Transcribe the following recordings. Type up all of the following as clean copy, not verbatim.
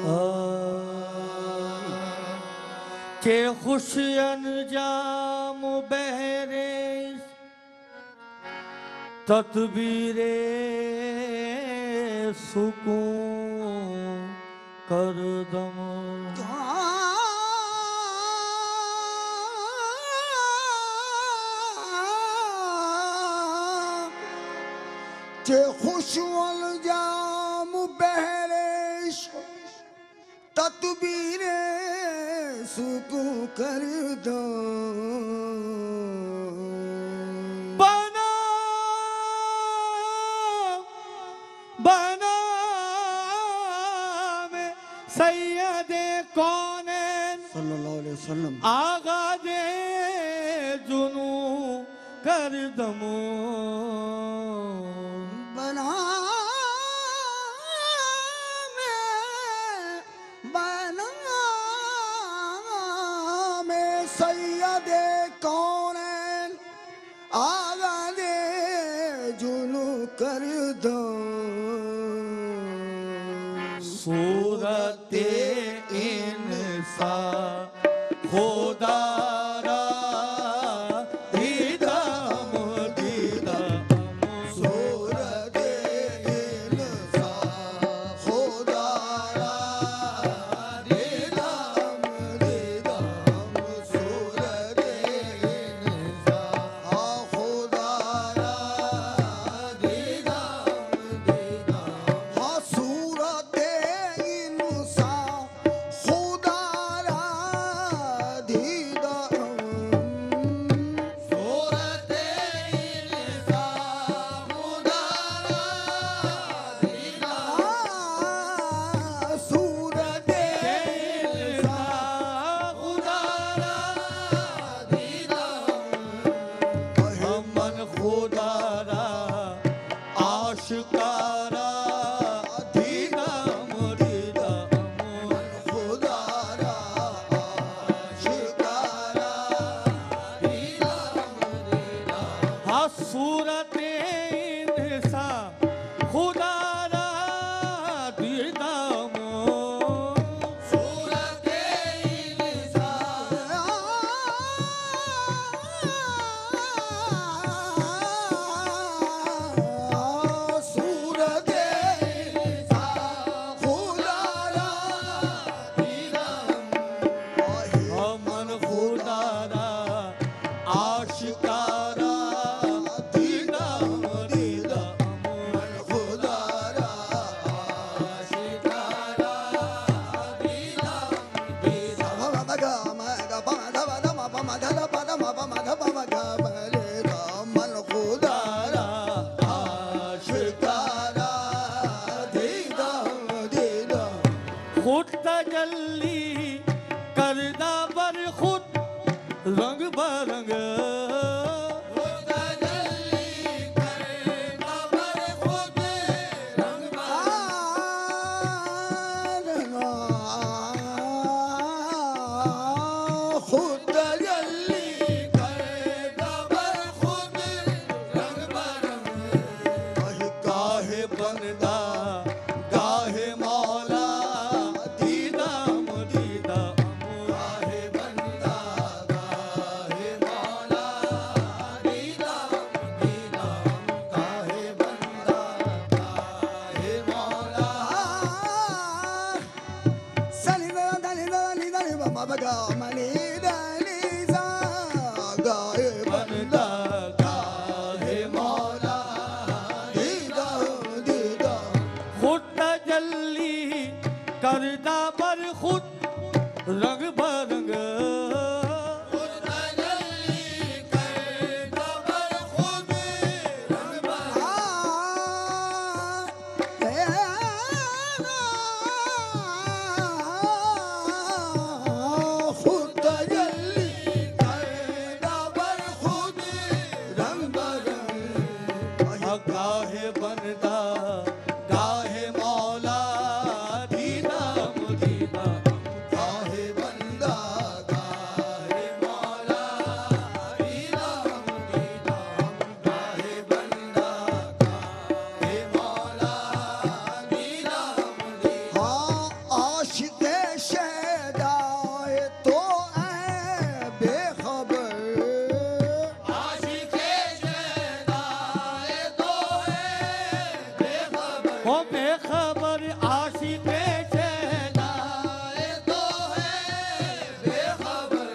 के खुश अंजाम बहरे तदबीरे सुकून कर दम के खुश अंजाम बहरे तदबीरे सुकून कर दो बना बना में सैयदे कौनैन सल्लल्लाहु अलैहि वसल्लम आगा दे जुनू कर दमो बना में सैयदे कौनैन आगा दे जुनू कर दो सूरत इंसान खुदारा दीदाम दीदाम सूरत इंसान खुदारा दीदाम दीदाम सूरत इंसान खुदारा दीदाम दीदाम हाँ सूरत इंसान खुदारा खुद तजल्ली करदा बर खुद रंग बरंग करदा पर खुद रंग बरंग गाहे बनदा गाहे मौला दीदाम दीदाम गाहे बंदा आशिके शहदा तो है बेखबर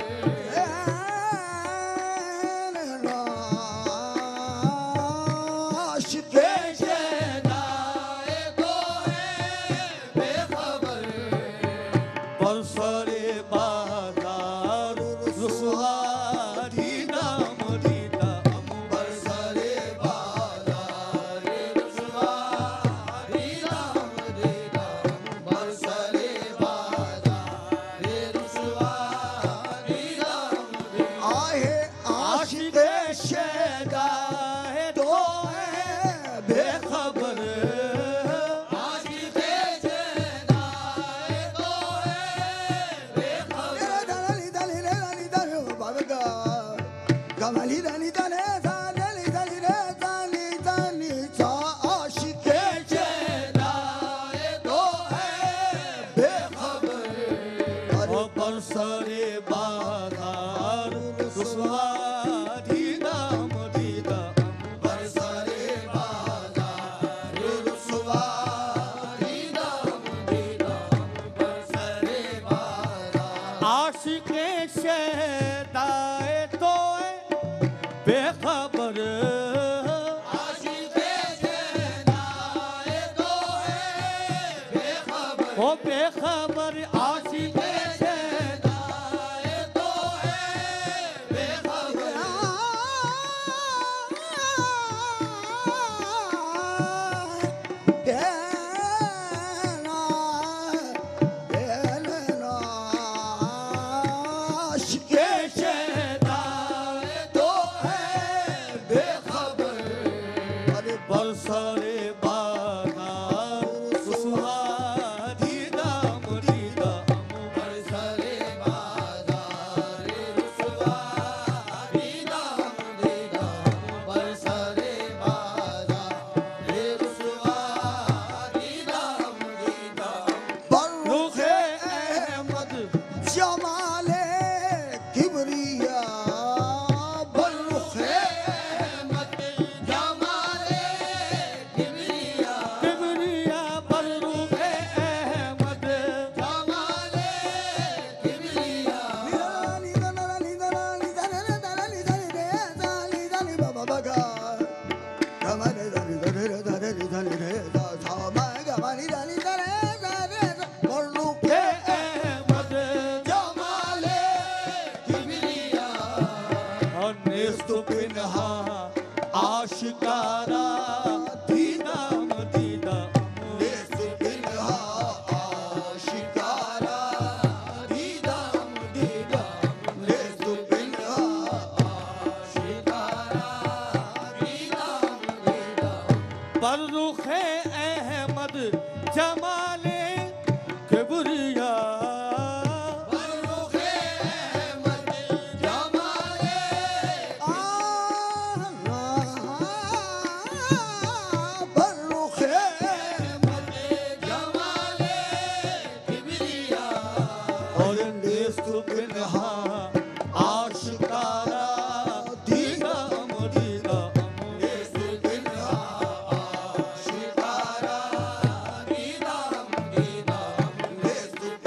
आशिके शहदा तो है बेखबर बरसरे बाजार रुसवा दीदा मदीदा बरसरे बाजार रुसवा दीदा मदीदा बरसरे बाजार रुसवा दीदा मदीदा आहे आशिके शहदा तो है बेखबर आशिके शहदा तो है बेखबर दली दली दली दली बाबा कमली दली दली दली दली दली दली सा आशिके शहदा तो है बेखबर ओ बरसरे बाजार रुसवा दीदा मदीदा बरसरे बाजार रुसवा दीदा मदीदा बरसरे बाजार आशिके शहदा तो बेखबर आशिके शहदा तो है बेखबर ओ बेखबर आशिके शहदा तो है बेखबर आशिके शहदा तो है बेखबर अरे बरसरे बाजार रुसवा दीदा मदीदा बरसरे बाजार रुसवा दीदा मदीदा बरसरे बाजार रुसवा दीदा मदीदा रुखे अहमद जमाले किबरिया बरुखे अहमद जमाले किबरिया किबरिया पर रुखे अहमद जमाले किबरिया नी दनी दनी दनी दनी दनी बाबा बगा कमले दनी दनी दनी दनी दा सामा कमले दनी दनी दनी बरुखे अहमद जमाले किबरिया अनिस्त पिन्हा आशिकारा दीदा मदीदा बिन्हा आशिकारा दीदा मदीदा बिन्हा आशिकारा दीदा मदीदा पर रुखे अहमद जमाले किबरिया बरुखे अहमद जमाले बरुखे अहमद जमाले किबरिया और निस्त पिन्हा आशिकारा दीदा मदीदा बिन्हा आशिकारा दीदा मदीदा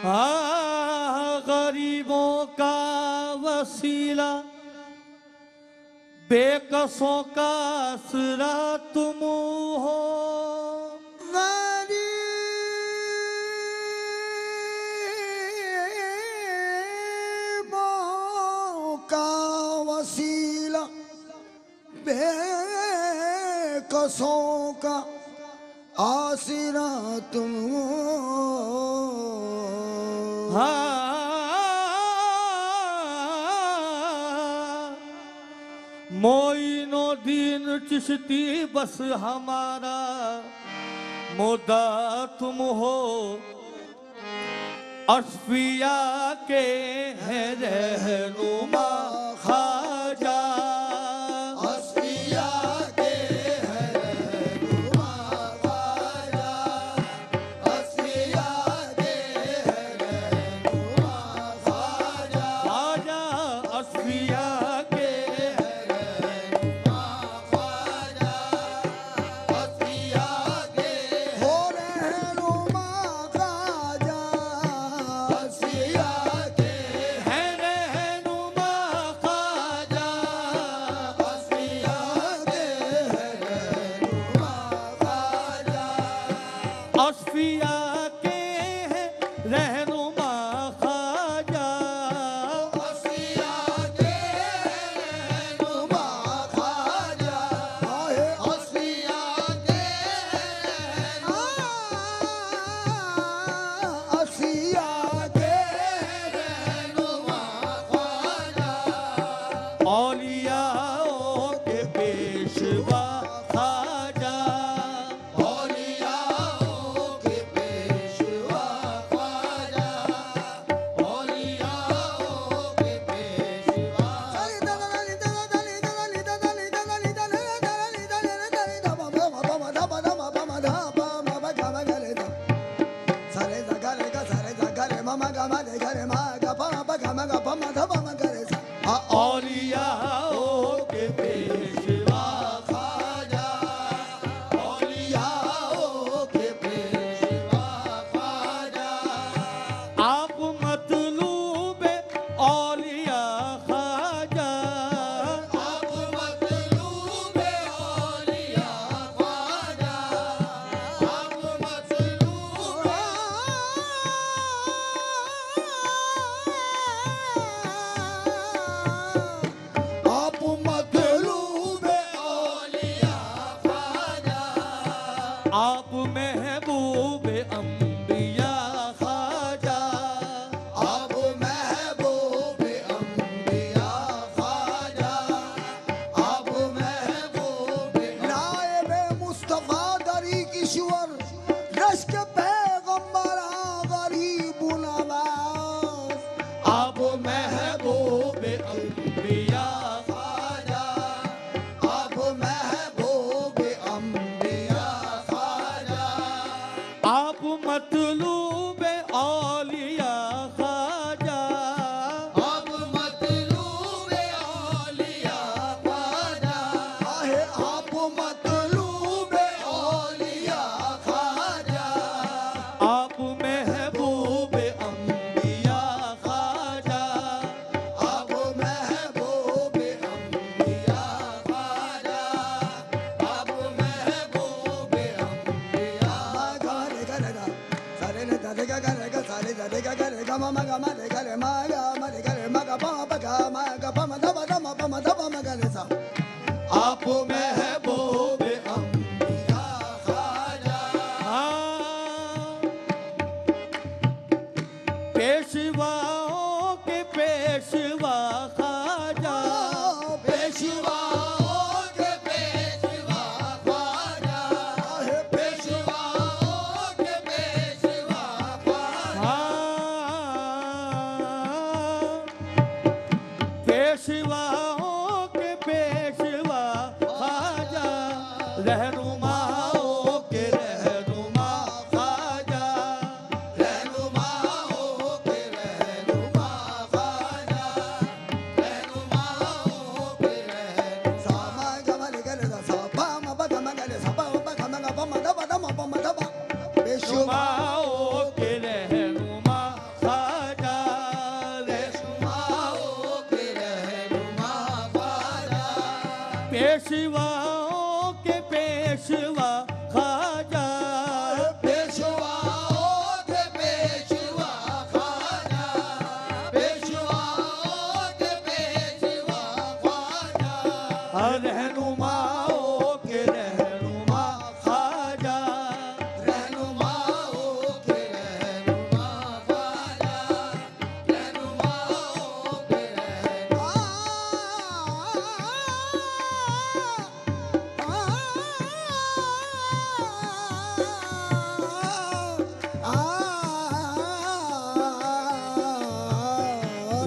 गरीबों का वसीला बेकसों का आसरा तुम हो। गरीबों का वसीला बेकसों का आसरा तुम हो। मोइनुद्दीन चिश्ती बस हमारा मुद्दा तुम हो। असफिया के हैं रहनुमा ख्वाजा। असफिया के हैं रहनुमा ख्वाजा। असफिया के हैं रहनुमा ख्वाजा। ख्वाजा असफिया के हो रहनुमा ख्वाजा। असफिया के हैं रहनुमा ख्वाजा। असफिया के हैं रहनुमा ख्वाजा। असफिया के हैं रहनुमा ख्वाजा। असफिया के रहनुमा ख्वाजा। आहे असफिया के असफिया के रहनुमा ख्वाजा। औलियाओं के पेशवा ख्वाजा। औलियाओं के पेशवा ख्वाजा। औलियाओं के पेशवा। औलियाओं के पेशवा ख्वाजा। औलियाओं के पेशवा ख्वाजा। आप मतलूब औलिया ख्वाजा। आप मतलूब औलिया ख्वाजा। आप मतलूब आप मतलूब औलिया ख्वाजा। आप महबूब अंबिया ख्वाजा। आप महबूब अंबिया ख्वाजा। आप महबूब नायब मुस्तफा दरी किशोर रश्क पैगंबरा गरीब नवाज। आप महबूब अंबिया ख्वाजा। आप महबूब अंबिया ख्वाजा। आप मतलूब औलिया ख्वाजा। आप मतलूब औलिया ख्वाजा। आहे आप मतलूब औलिया ख्वाजा। आप महबूब अंबिया ख्वाजा। आप महबूब अंबिया ख्वाजा। आप महबूब अंबिया गारे गारे गा सारे ने दादे गा गारे गा सारे दादे गा गारे गा मा गा मा रे गारे मा रे गारे मा गा पा मा धा मा गा रे सा। आप महबूब अंबिया ख्वाजा। पेशवाओं के पेशवा ख्वाजा। पेशवाओं के पेशवा ख्वाजा। आहे पेशवाओं के पेशवा ख्वाजा। पेशवाओं के पेशवा ख्वाजा। रहनुमाओं के रहनुमा ख्वाजा। रहनुमाओं के रहनुमा ख्वाजा। रहनुमाओं के सा मा गा मा रे गा रे सा पा मा बा गा मा गा रे सा पा मा गा मा गा पा मा धा मा पेशवा रहनुमाओं के रहनुमा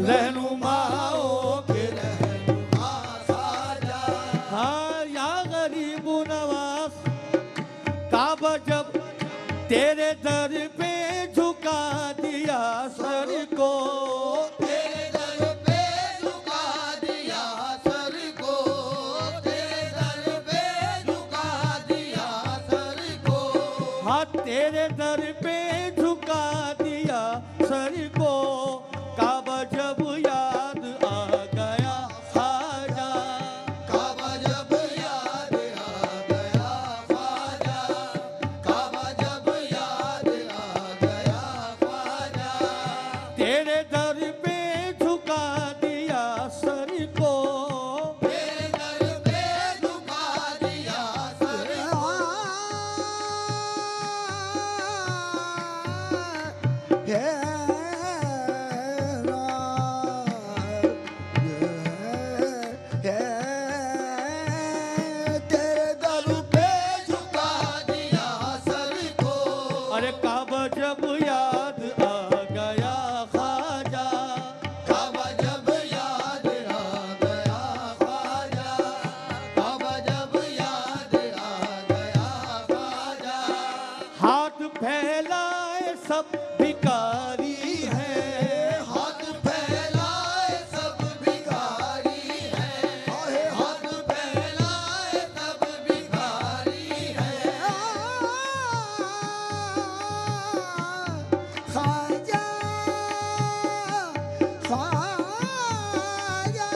रहनुमाओं के रहनुमा ख्वाजा। हाँ या गरीब नवाज काबा जब तेरे दर पे झुका दिया सर को, तेरे दर पे झुका दिया सर को, तेरे दर पे झुका दिया सर को। हाँ तेरे दर पे झुका दिया सर को, काबा जब याद आ गया ख्वाजा, काबा जब याद आ गया ख्वाजा, काबा जब याद आ गया ख्वाजा। तेरे दर पे झुका दिया सर को, तेरे दर पे झुका दिया सर को। तेरे दर पे झुका दिया सर को। अरे काबा जब याद आ गया ख्वाजा, काबा जब याद आ गया ख्वाजा, काबा जब याद आ गया ख्वाजा। हाथ फैलाए सब भिखारी है, हाथ फैलाए सब भिखारी है, हाथ फैलाए सब भिखारी है। ख्वाजा ख्वाजा,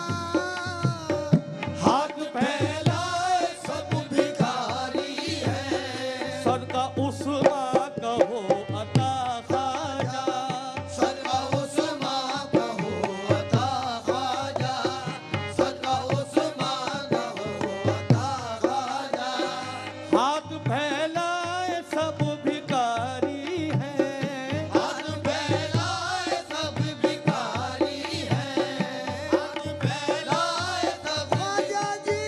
हाथ फैलाए सब भिखारी है। सदका उस्मा कहो अता ख्वाजा, सदका उस्मा कहो अता ख्वाजा, सदका उस्मा कहो अता ख्वाजा। हाथ फैलाए सब भिखारी है, हाथ फैलाए सब भिखारी है, हाथ फैलाए सब Khwaja ji,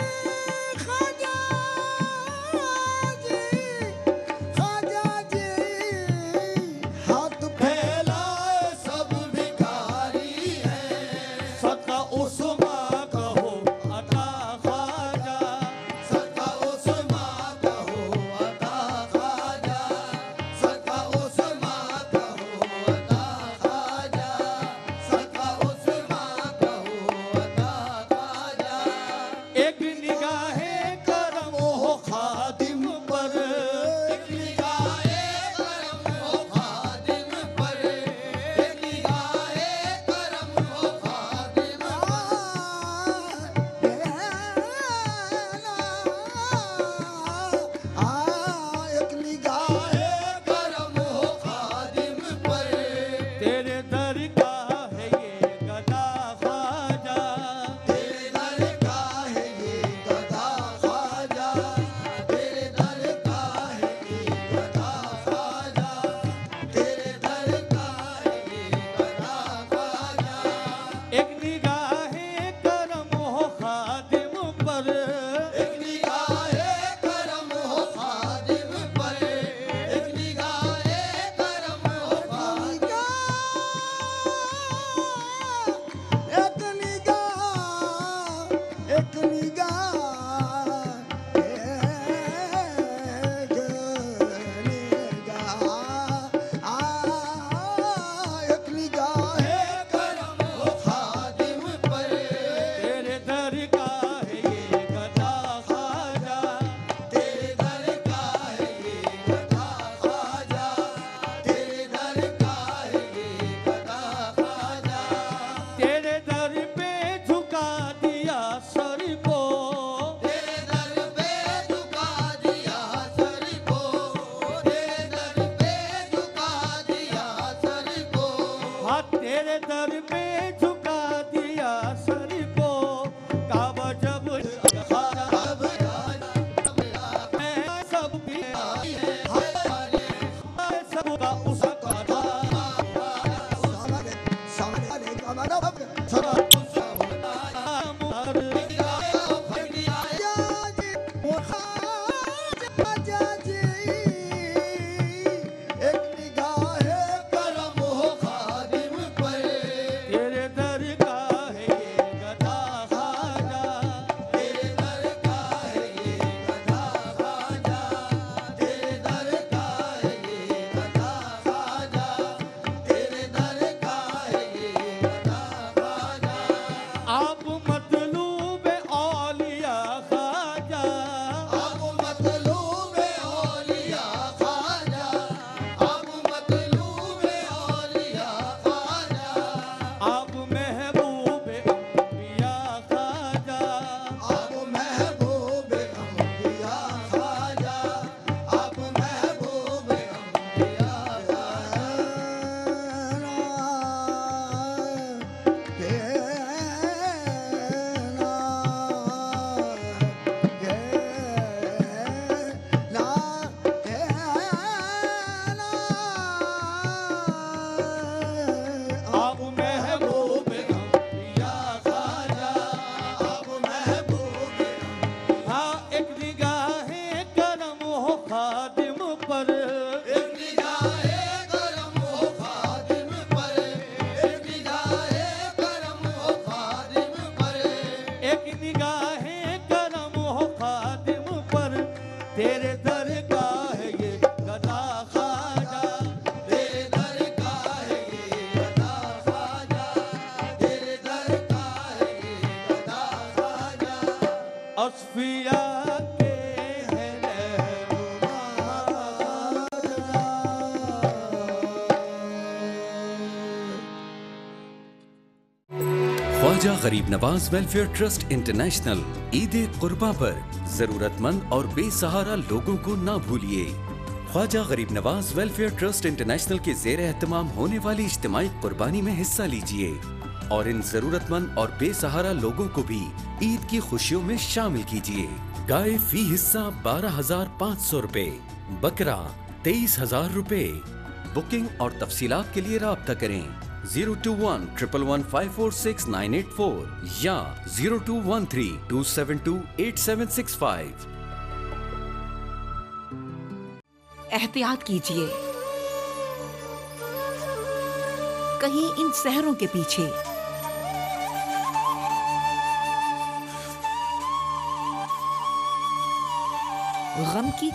Khwaja ji, Khwaja ji, Khwaja Garib Nawaz welfare trust international Eid कुर्बा पर जरूरतमंद और बेसहारा लोगों को ना भूलिए। Khwaja Garib Nawaz welfare trust international के ज़ेर एहतमाम होने वाली इज्तिमाई कुर्बानी में हिस्सा लीजिए और इन जरूरतमंद और बेसहारा लोगों को भी ईद की खुशियों में शामिल कीजिए। गाय फी हिस्सा 12,500 रुपए, बकरा 23,000 रुपए। बुकिंग और तफसीलात के लिए राब्ता करें 021-111-546-984 या 0213-272-8765। एहतियात कीजिए, कहीं इन शहरों के पीछे गम की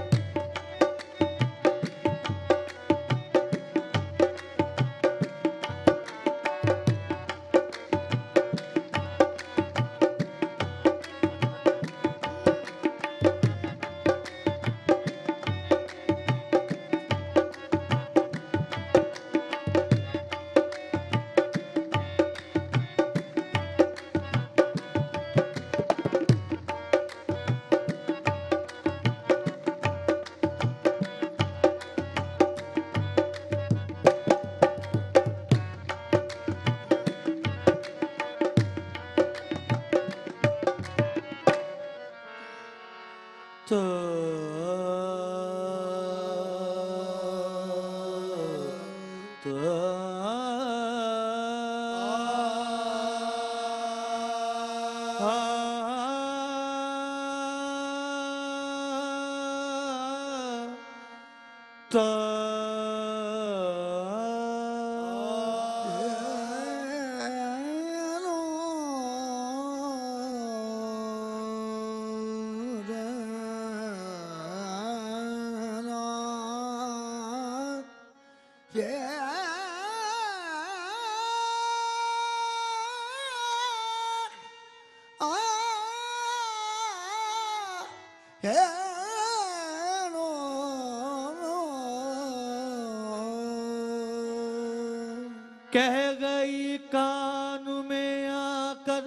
कह गई कान में आकर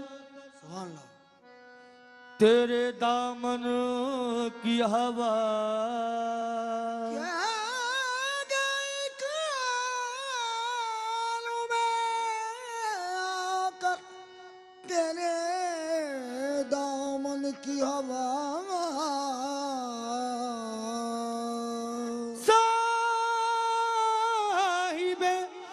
तेरे दामन की हवा, कह गई कान में आकर तेरे दामन की हवा, साहिबे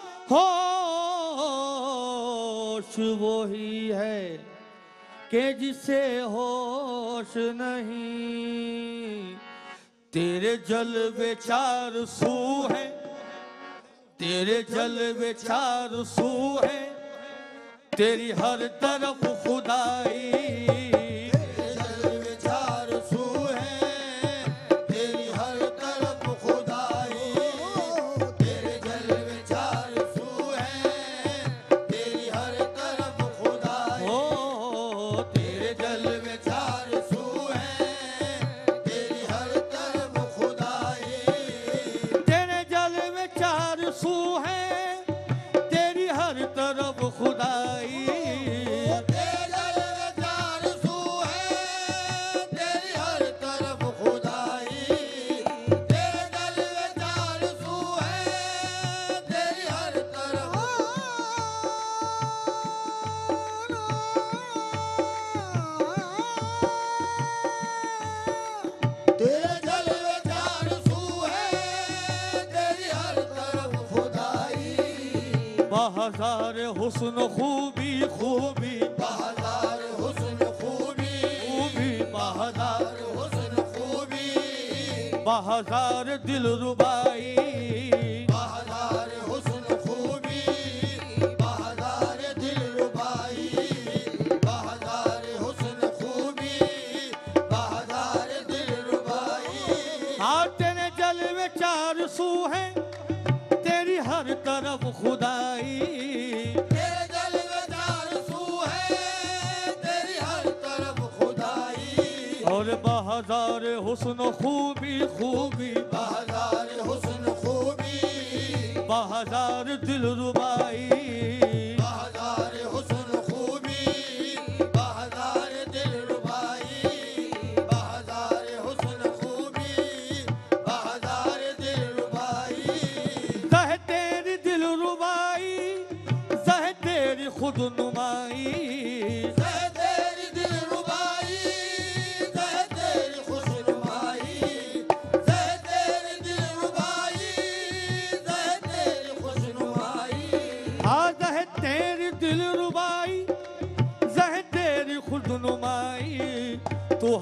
होश वही है कि जिसे होश नहीं। तेरे जलवे चार सू हैं, तेरे जलवे चार सू हैं, तेरी हर तरफ खुदाई। तेरे जलवे चार सू हैं, तेरी हर तरफ खुदाई। तेरे जलवे चार सू हैं, तेरी हर तरफ खुदाई। ओ तेरे जलवे चार सू हैं, तेरी हर तरफ खुदाई। तेरे जलवे चार सू हैं, तेरी हर तरफ खुदाई। तेरे जलवे चार सू हैं, तेरी हर तरफ खुदाई। तेरे जलवे चार सू हैं, तेरी हर तरफ। तेरे जलवे चार सू हैं, तेरी हर तरफ खुदाई। बाहज़ार हुस्न खूबी खूबी बहादुर हुस्न खूबी, खूबी बाहज़ार हुस्न खूबी। बाहज़ार दिल रुबाई। बहादुर हुस्न खूबी, बहादुर दिल रुबाई। बहादुर हुस्न खूबी, बहादुर दिल रुबाई। हाँ तेरे जलवे चार सू हैं, तेरी हर तरफ खुदाई। तेरे जलवे चार सू हैं, तेरी हर तरफ खुदाई। और बाहज़ार हुस्न खूबी खूबी बहादुर हुस्न खूबी, बाहज़ार दिल रुबाई। बहादुर हुस्न खूबी।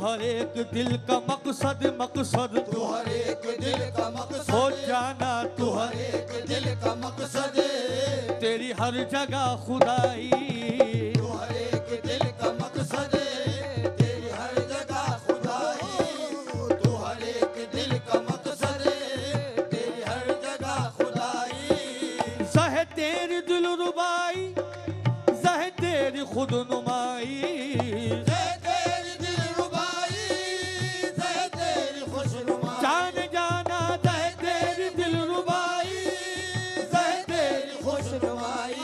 हर एक दिल का मकसद मकसद तू हर एक दिल का मकसद हो जाना तू तू हर हर एक दिल का मकसद तेरी हर जगह खुदाई तू हर एक दिल का मकसद तेरी हर जगह खुदाई तू हर एक दिल का मकसद तेरी हर जगह खुदाई जहे तेरी दिल रुबाई जहे तेरी खुद नुमाई जय तेरी दिलरुबाई जय तेरी खुशनुमाई जान जाना जहे तेरी दिल रुबाई जय तेरी खुशनुमाई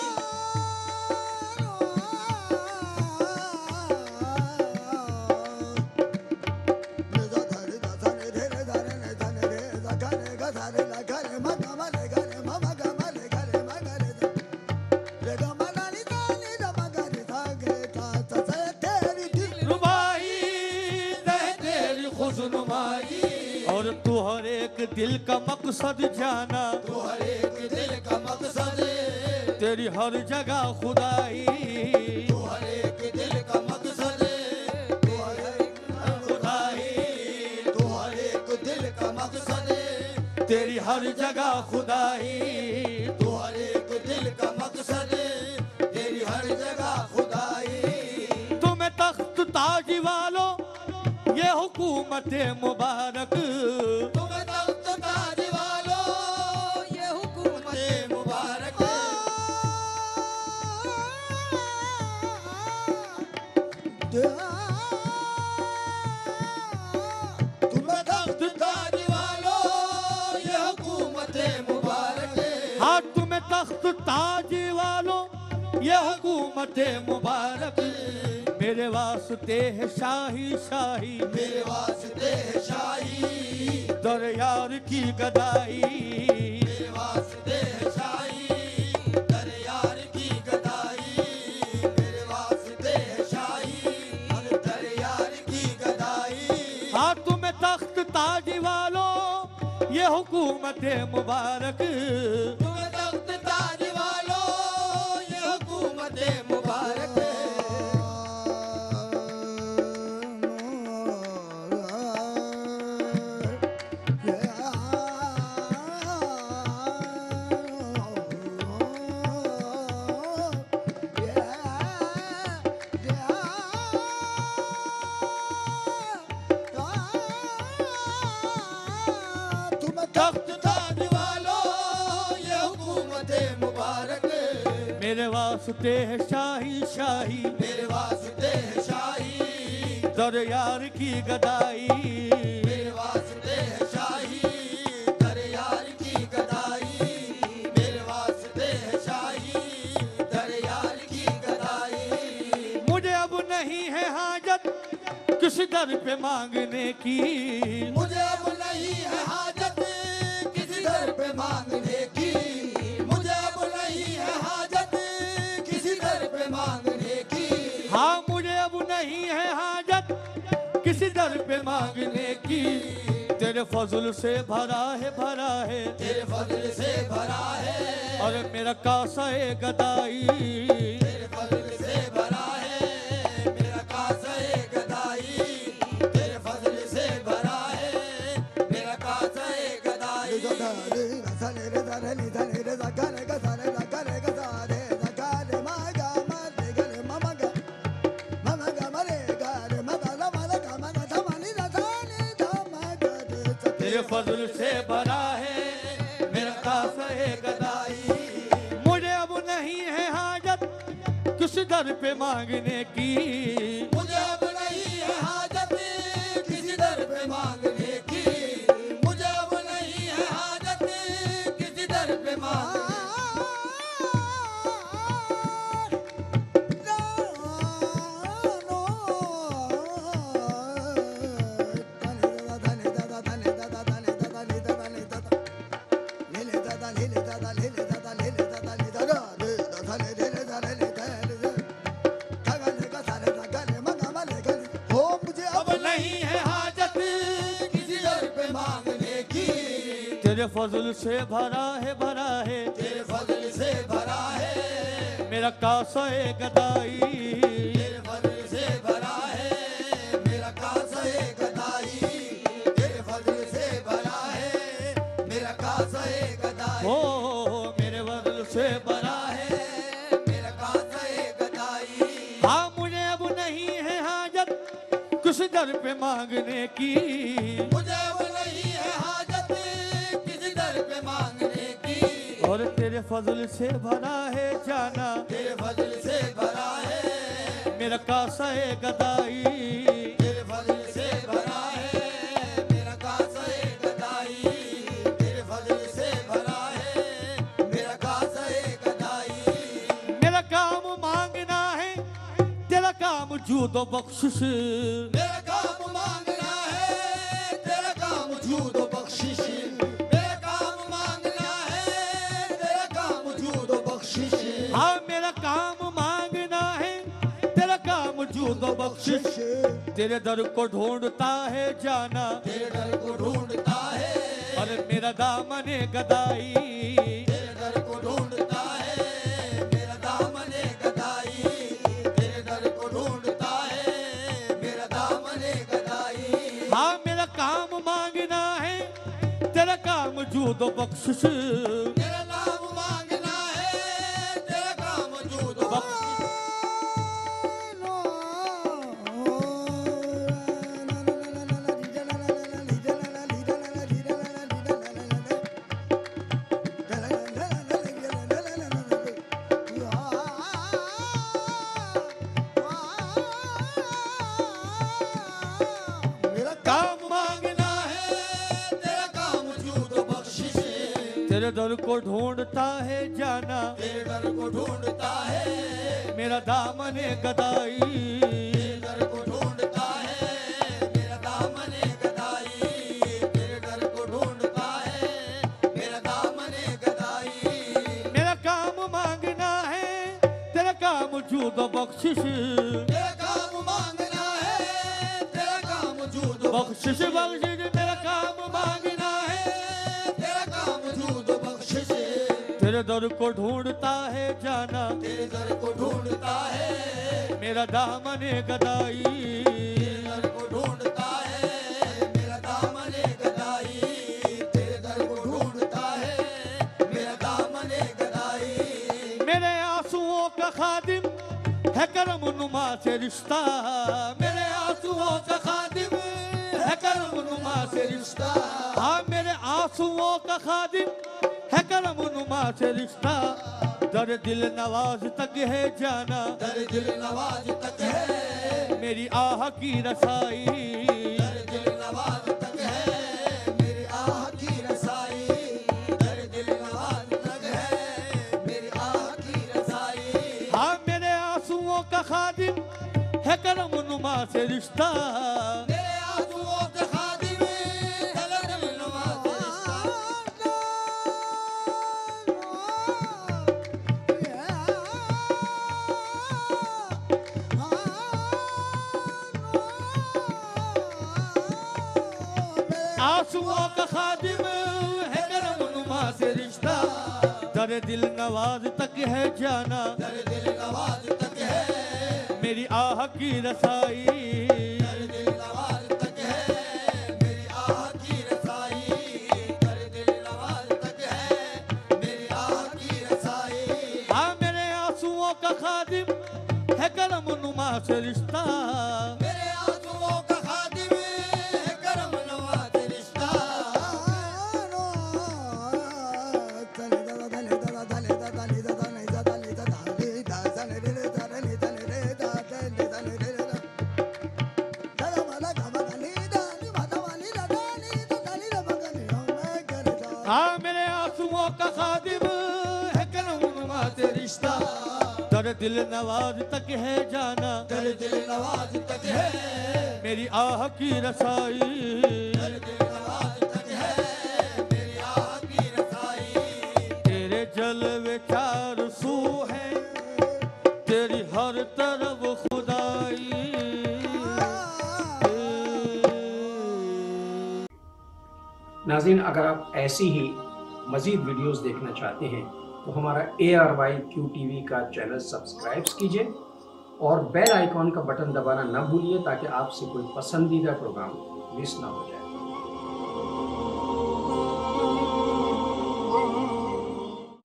रुबाई जहे तेरी खुद नुमाई और तू हर एक दिल का मकसद जाना तू हर एक दिल का मकसद तेरी हर जगह खुदाई तू हर एक दिल का मकसद तू हर एक खुदाई तू हर एक दिल का मकसद तेरी हर जगह खुदाई तू हर एक दिल का मकसद तेरी हर जगह खुदाई तुम्हें तख्त ताज वालों ये हुकूमत मुबारक तुम्हें तख्त ताज वालों ये हुकूमत मुबारक तुम्हें तख्त ताज वालों ये हुकूमत मुबारक हाँ तुम्हें तख्त ताज वालों ये हुकूमत मुबारक मेरे वास्ते है शाही शाही मेरे वास्ते है शाही दर यार की गदाई मेरे वास्ते है शाही दर यार की गदाई मेरे वास्ते है शाही दर यार की गदाई हाँ तुम्हें तख्त ताज वालों ये हुकूमत मुबारक तुम्हें तख्त ताज वालों ये हुकूमत मुबारक तख्त ताज वालों ये हुकूमत मुबारक मेरे वास्ते है शाही शाही मेरे वास्ते है शाही दर यार की गदाई मेरे वास्ते है शाही दर यार की गदाई मेरे वास्ते है शाही दर यार की गदाई मुझे अब नहीं है हाजत किसी दर पे मांगने की मुझे अब नहीं है हाजत किसी दर पे मांगने की मुझे अब नहीं है हाजत किसी दर पे मांगने की हाँ मुझे अब नहीं है हाजत किसी दर पे मांगने की तेरे फजल से भरा है तेरे फजल से भरा है और मेरा कासा है गदाई तेरे फजल से भरा है मेरा कासा है गदाई तेरे फजल से भरा है मेरा कासा है गदाई तेरे फजल से भरा है मेरा कासा है गदाई मुझे अब नहीं है हाजत किसी दर पे मांगने की मुझे अब नहीं है हाजत किसी दर पे मांगने की मुझे अब नहीं है हाजत किसी दर पे मांगने तेरे फजल से भरा है तेरे फजल से भरा है मेरा कासा है गदाई तेरे फजल से भरा है मेरा मेरा कासा है गदाई, ओ मेरे फजल से भरा है मेरा कासा है गदाई। हाँ मुझे अब नहीं है हाजत किस दर पे मांगने की, मुझे अब नहीं है हाजत किसी दर पे मांगने की, और तेरे फजल से भरा है जाना तेरे फजल से भरा है मेरा कासा है गदाई। तेरे फजल से भरा है मेरा कासा है गदाई, तेरे फजल से भरा है मेरा कासा है गदाई। मेरा काम मांगना है तेरा काम जूदो बख्शिश, मेरा काम मांगना है तेरा काम जूदो बख्शिश, मेरा काम मांगना है तेरा काम जूदो बख्शिश। हाँ मेरा काम मांगना है तेरा काम जूदो बख्शिश, तेरे दर को ढूंढता है जाना तेरे दर को ढूंढता है, और मेरा दामने गदाई। तेरे दर को ढूंढता है मेरा दामने गदाई, तेरे दर को ढूंढता है मेरा दामने गदाई। हाँ मेरा काम मांगना है तेरा काम जूदो बख्शिश, तेरा नाम मांगना है तेरा काम जूदो बख्शिश। मेरा काम मांगना है तेरा काम जूदो बख्शिश, तेरे दर को ढूंढता है जाना तेरे दर को ढूंढता है मेरा दामने गदाई। तेरे दर को ढूंढता है मेरा दामने गदाई, तेरे दर को ढूंढता है मेरा दामने गदाई। मेरा काम मांगना है तेरा काम जूदो बख्शिश, तेरा काम मांगना है तेरा काम जूदो बख्शिश बख्शिश मेरा काम मांगना है तेरा काम जूदो बख्शिश, तेरे दर को ढूंढता है जाना तेरे दर को ढूंढता है मेरा दामने गदाई। तेरे दर को ढूंढता है मेरा दामने गदाई, तेरे दर को ढूंढता है मेरा दामने गदाई। मेरे आंसुओं का खादिम है करम नुमा से रिश्ता, मेरे आंसुओं का खादिम है करम नुमा से रिश्ता। हाँ मेरे आंसुओं का खादिम है करम नुमा से रिश्ता, दर दिल नवाज तक है जाना दर दिल नवाज तक है मेरी आह की रसाई। दर दिल नवाज तक है मेरी आह की रसाई, दर दिल नवाज तक है मेरी आह की रसाई। हाँ मेरे आंसुओं का खादिम है करम नुमा से रिश्ता, मेरे आंसुओं के खादिम है दर दिल नवाज रिश्ता। आंसुओं का खादिम है करम नुमा से रिश्ता, दर दिल नवाज तक है जाना दर दिल नवाज तक है मेरी आह की रसाई। दर दिल नवाज तक है मेरी आह की रसाई, दर दिल नवाज तक है मेरी आह की रसाई। हाँ मेरे आंसुओं का खादिम है करम नुमा से रिश्ता, मेरे आंसुओं का खादिम है करम नवाज रिश्ता। हाँ मेरे आंसुओं का खादिम है करम नुमा से रिश्ता, दर दिल नवाज तक है जाना दर दिल नवाज तक है मेरी आह की रसाई। दर दिल नवाज तक है मेरी आह की रसाई। तेरे जलवे चार सू है तेरी हर तरफ खुदाई। नाज़रीन, अगर आप ऐसी ही मज़ीद वीडियोस देखना चाहते हैं तो हमारा ARYQ TV का चैनल सब्सक्राइब कीजिए और बेल आइकॉन का बटन दबाना न भूलिए ताकि आपसे कोई पसंदीदा प्रोग्राम मिस ना हो जाए।